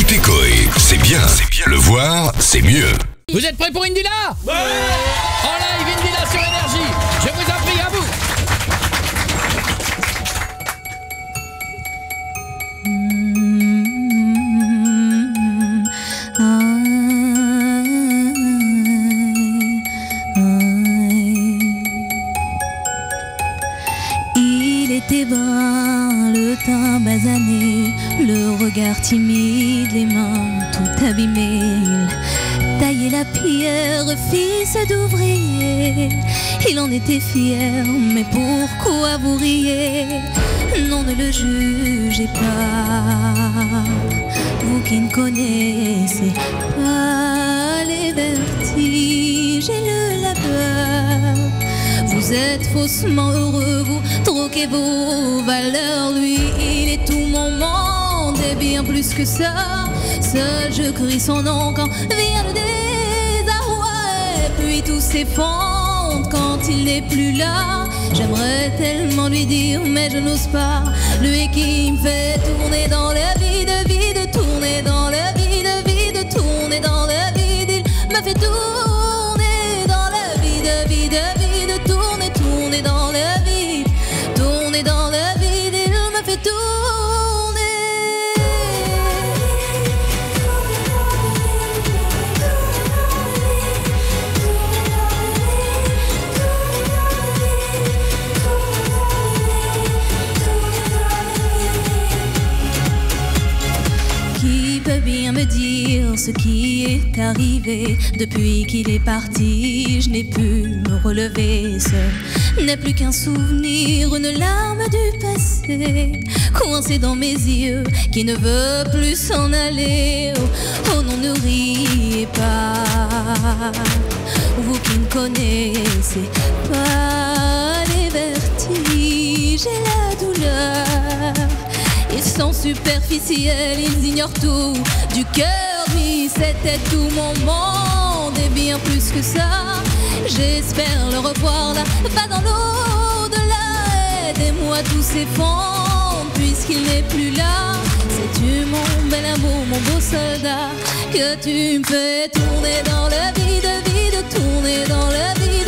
Écoutez Coé, c'est bien. Le voir, c'est mieux. Vous êtes prêts pour Indila? Ouais. En live, Indila sur Énergie. Je vous en prie, à vous. Il était brun, le teint basané, le regard timide, les mains tout abîmées. Il taillait la pierre, fils d'ouvrier. Il en était fier, mais pourquoi vous riez? Non, ne le jugez pas, vous qui ne connaissez pas les vertiges et le labeur. Vous êtes faussement heureux, vous troquez vos valeurs. Lui, il est tout mon monde et bien plus que ça. Seul je crie son nom quand vient le désarroi. Et puis tout s'effondre quand il n'est plus là. J'aimerais tellement lui dire mais je n'ose pas. Lui qui me fait tourner dans le vide, vide, tourner dans le vide, vide, tourner dans le vide. Il me fait tourner dans le vide, vide, vide, tourner, tourner dans le vide, tourner dans le vide. Il me fait tourner. Qui peut bien me dire ce qui est arrivé? Depuis qu'il est parti, je n'ai pu me relever. Ce n'est plus qu'un souvenir, une larme du passé, coincée dans mes yeux, qui ne veut plus s'en aller. Oh, oh non, ne riez pas, vous qui ne connaissez pas les vertiges et la douleur. Ils sont superficiels, ils ignorent tout du cœur. Lui, c'était tout mon monde et bien plus que ça. J'espère le revoir là-bas dans l'au-delà. Aidez-moi, tout s'effondre puisqu'il n'est plus là. Sais-tu mon bel amour, mon beau soldat, que tu me fais tourner dans le vide, vide, tourner dans le vide.